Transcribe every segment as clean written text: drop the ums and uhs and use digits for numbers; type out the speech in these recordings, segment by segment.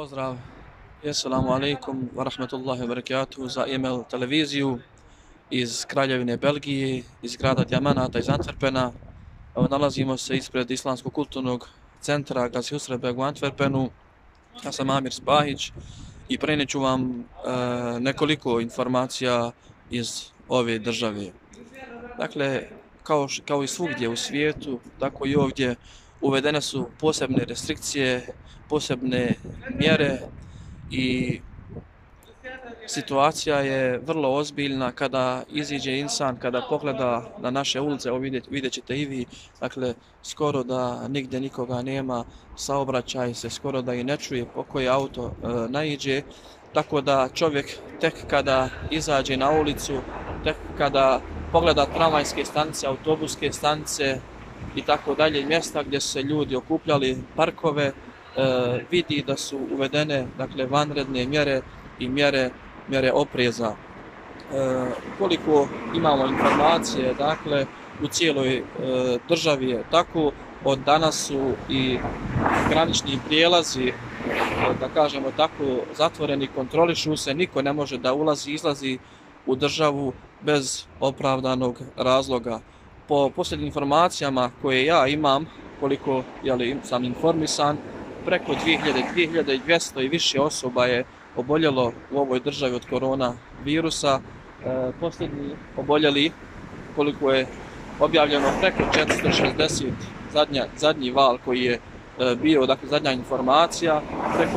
Pozdrav, assalamu alaikum wa rahmatullahi wa barakatuhu za EML televiziju iz Kraljevine Belgije, iz grada Dijamanata, iz Antwerpena. Nalazimo se ispred Islamskog kulturnog centra Gazi Husrev u Antwerpenu. Ja sam Amir Spahić i prenijet ću vam nekoliko informacija iz ove države. Dakle, kao i svugdje u svijetu, tako i ovdje uvedene su posebne restrikcije, posebne mjere i situacija je vrlo ozbiljna kada iziđe insan, kada pogleda na naše ulice, vidjet ćete i vi, dakle, skoro da nigdje nikoga nema, saobraćaj se skoro da i ne čuje po koji auto naiđe, tako da čovjek tek kada izađe na ulicu, tek kada pogleda tramvajske stanice, autobuske stanice i tako dalje, mjesta gdje su se ljudi okupljali, parkove, vidi da su uvedene, dakle, vanredne mjere i mjere opreza. Koliko imamo informacije, dakle, u cijeloj državi je tako, od danas su i granični prijelazi, da kažemo tako, zatvoreni, kontrolišu se, niko ne može da ulazi i izlazi u državu bez opravdanog razloga. Po posljednjim informacijama koje ja imam, koliko sam informisan, preko 2200 i više osoba je oboljelo u ovoj državi od koronavirusa. Posljednji oboljeli, koliko je objavljeno, preko 460, zadnji val koji je bio, dakle zadnja informacija, preko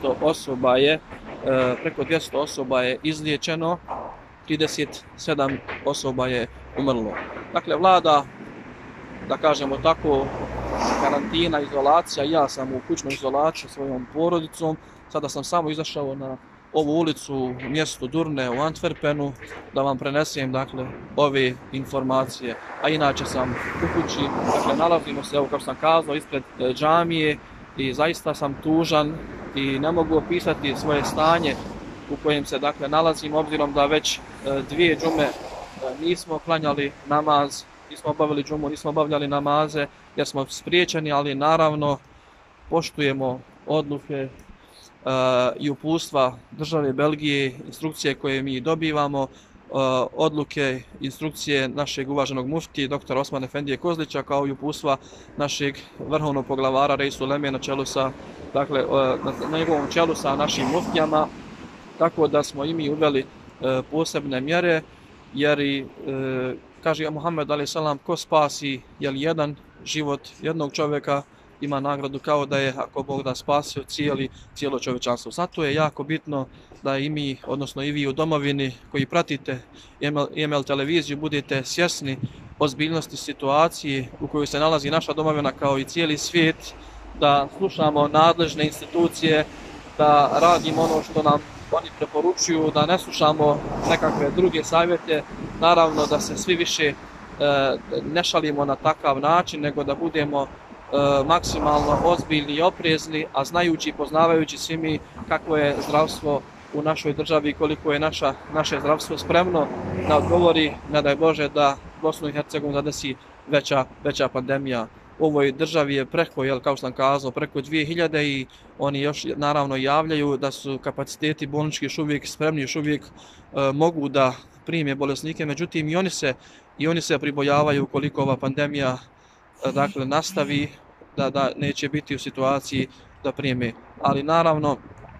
200 osoba je izliječeno, 37 osoba je umrlo. Dakle, vlada, da kažemo tako, karantina, izolacija. Ja sam u kućnoj izolaciji svojom porodicom. Sada sam samo izašao na ovu ulicu u mjestu Durne u Antwerpenu da vam prenesem, dakle, ove informacije. A inače sam u kući, dakle, nalazimo se, evo kao sam kazao, ispred džamije i zaista sam tužan i ne mogu opisati svoje stanje u kojem se, dakle, nalazim, obzirom da već 2 džume nismo klanjali namaz, nismo obavili džumu, nismo obavljali namaze jer smo spriječeni, ali naravno poštujemo odluke i uputstva države Belgije, instrukcije koje mi dobivamo, odluke, instrukcije našeg uvaženog muftije, dr. Osman Efendije Kozlića, kao i uputstva našeg vrhovnog poglavara Reis Uleme na čelu sa, dakle, na njegovom čelu sa našim muftijama, tako da smo i mi uveli posebne mjere, jer i kaže Muhammed a.s. ko spasi jedan život jednog čovjeka ima nagradu kao da je, ako Bog da, spasio cijelo čovječanstvo. Zato je jako bitno da i mi, odnosno i vi u domovini koji pratite EML televiziju, budete svjesni ozbiljnosti situacije u kojoj se nalazi naša domovina kao i cijeli svijet, da slušamo nadležne institucije, da radimo ono što nam oni preporučuju, da ne slušamo nekakve druge savjete, naravno da se svi više ne šalimo na takav način, nego da budemo maksimalno ozbiljni i oprezni, a znajući i poznavajući svi mi kako je zdravstvo u našoj državi, koliko je naše zdravstvo spremno da odgovori, ne daj Bože, da Bosnu i Hercegovinu zadesi veća pandemija. U ovoj državi je preko, kao sam kazao, preko 2000 i oni još naravno javljaju da su kapaciteti bolnički još uvijek spremni, još uvijek mogu da prime bolesnike, međutim i oni se pribojavaju koliko ova pandemija, dakle, nastavi, da neće biti u situaciji da prime. Ali naravno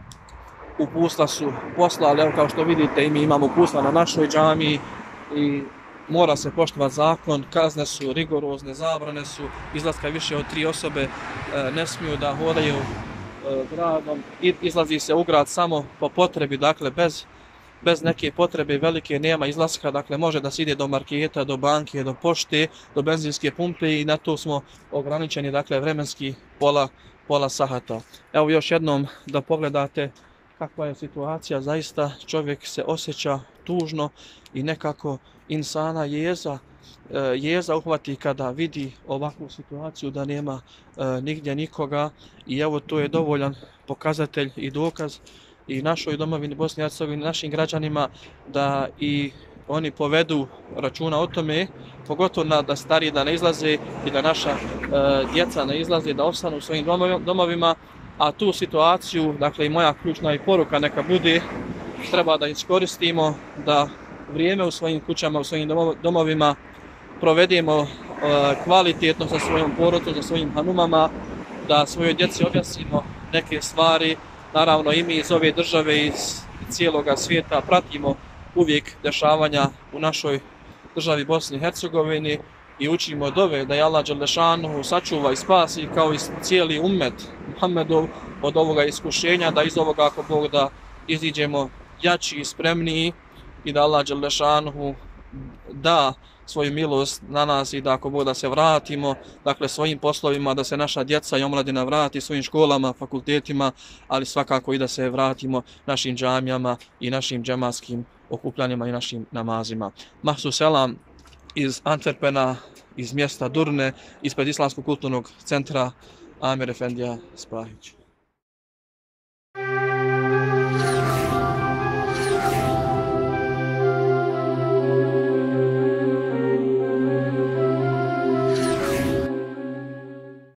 uputstva su poslali, evo kao što vidite i mi imamo uputstva na našoj džamiji i mora se poštovati zakon, kazne su rigorozne, zabrane su, izlaska više od 3 osobe ne smiju da hodaju gradom, izlazi se u grad samo po potrebi, dakle bez neke potrebe velike nema izlaska, dakle može da se ide do marketa, do banke, do pošte, do benzinske pumpe i na to smo ograničeni, dakle, vremenski pola sahata. Evo još jednom da pogledate kakva je situacija, zaista čovjek se osjeća tužno i nekako insana jeza uhvati kada vidi ovakvu situaciju da nema nigdje nikoga i evo to je dovoljan pokazatelj i dokaz i našoj domovini Bosni i Hercegovini, našim građanima, da i oni povedu računa o tome, pogotovo da stariji da ne izlaze i da naša djeca ne izlaze, da ostanu u svojim domovima, a tu situaciju, dakle i moja ključna i poruka neka bude, treba da iskoristimo, da vrijeme u svojim kućama, u svojim domovima provedemo kvalitetno sa svojom porodicom, sa svojim hanumama, da svojoj djeci objasnimo neke stvari. Naravno i mi iz ove države, iz cijeloga svijeta pratimo uvijek dešavanja u našoj državi Bosni i Hercegovini i učimo dove da je Allah dželešanuhu sačuva i spasi kao i cijeli ummet Muhammedov od ovoga iskušenja, da iz ovoga ako Bog da iziđemo jači i spremniji i da Allah dželešanuhu da svoju milost na nas i da ako Bog da se vratimo, dakle svojim poslovima, da se naša djeca i omladina vrati svojim školama, fakultetima, ali svakako i da se vratimo našim džamijama i našim džematskim okupljanjima i našim namazima. Mahsu selam iz Antwerpena, iz mjesta Durne, ispred Islamskog kulturnog centra Amir Efendija Sprahić.